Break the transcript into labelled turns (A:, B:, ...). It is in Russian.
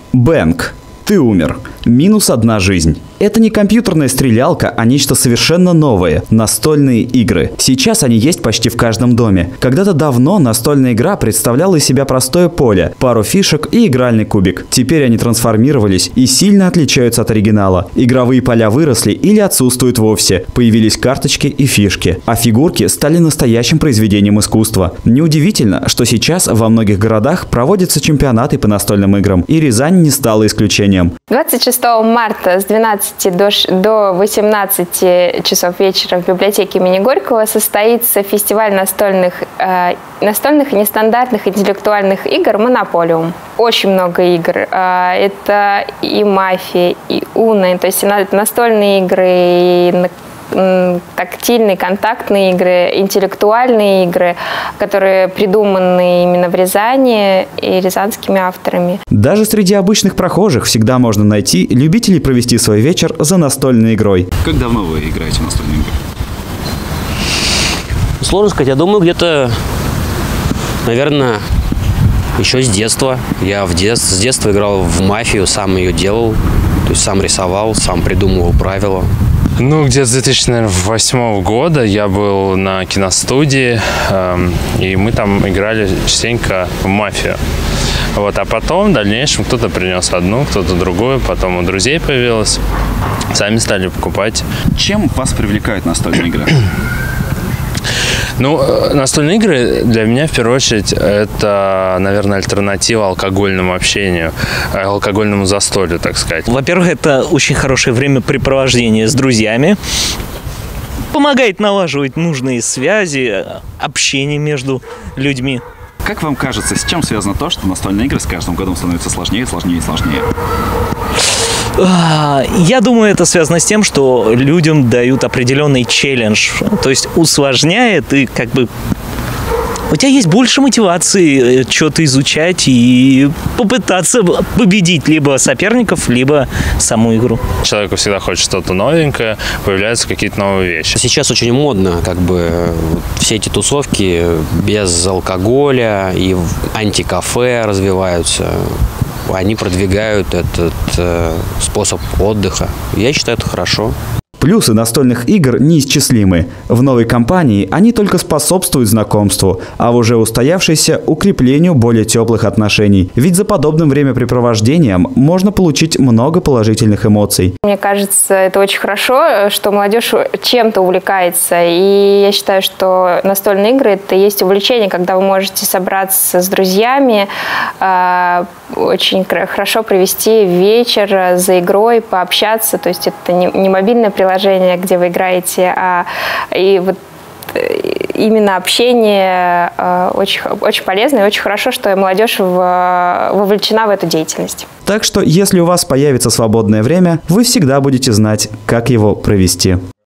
A: Бэнк. Ты умер. Минус 1 жизнь. Это не компьютерная стрелялка, а нечто совершенно новое – настольные игры. Сейчас они есть почти в каждом доме. Когда-то давно настольная игра представляла из себя простое поле, пару фишек и игральный кубик. Теперь они трансформировались и сильно отличаются от оригинала. Игровые поля выросли или отсутствуют вовсе. Появились карточки и фишки. А фигурки стали настоящим произведением искусства. Неудивительно, что сейчас во многих городах проводятся чемпионаты по настольным играм. И Рязань не стала исключением.
B: 26 марта с 12 до 18 часов вечера в библиотеке имени Горького состоится фестиваль настольных и нестандартных интеллектуальных игр «Монополиум». Очень много игр. Это и мафия, и уно, то есть настольные игры, и тактильные, контактные игры, интеллектуальные игры, которые придуманы именно в Рязани и рязанскими авторами.
A: Даже среди обычных прохожих всегда можно найти любителей провести свой вечер за настольной игрой. Как давно вы играете в настольные игры?
C: Сложно сказать. Я думаю, где-то, наверное, еще с детства. Я с детства играл в мафию, сам ее делал, то есть сам рисовал, сам придумывал правила.
D: Ну, где-то с 2008 года я был на киностудии, и мы там играли частенько в мафию. Вот, а потом в дальнейшем кто-то принес одну, кто-то другую, потом у друзей появилось, сами стали покупать.
A: Чем вас привлекают настольные игры?
D: Ну, настольные игры для меня, в первую очередь, это, наверное, альтернатива алкогольному общению, алкогольному застолью, так сказать.
E: Во-первых, это очень хорошее времяпрепровождение с друзьями. Помогает налаживать нужные связи, общение между людьми.
A: Как вам кажется, с чем связано то, что настольные игры с каждым годом становятся сложнее, сложнее и сложнее?
E: Я думаю, это связано с тем, что людям дают определенный челлендж. То есть усложняет, и как бы у тебя есть больше мотивации что-то изучать и попытаться победить либо соперников, либо саму игру.
D: Человеку всегда хочет что-то новенькое, появляются какие-то новые вещи.
C: Сейчас очень модно, как бы, все эти тусовки без алкоголя, и антикафе развиваются. Они продвигают этот способ отдыха. Я считаю, это хорошо.
A: Плюсы настольных игр неисчислимы. В новой компании они только способствуют знакомству, а в уже устоявшейся укреплению более теплых отношений. Ведь за подобным времяпрепровождением можно получить много положительных эмоций.
B: Мне кажется, это очень хорошо, что молодежь чем-то увлекается. И я считаю, что настольные игры – это и есть увлечение, когда вы можете собраться с друзьями, очень хорошо провести вечер за игрой, пообщаться. То есть это не мобильное приложение, где вы играете, и вот именно общение очень полезно и очень хорошо, что молодежь вовлечена в эту деятельность.
A: Так что, если у вас появится свободное время, вы всегда будете знать, как его провести.